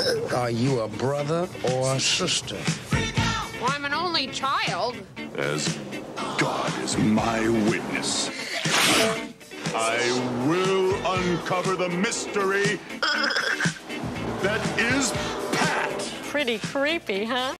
Are you a brother or a sister? Well, I'm an only child. As God is my witness, I will uncover the mystery that is Pat. Pretty creepy, huh?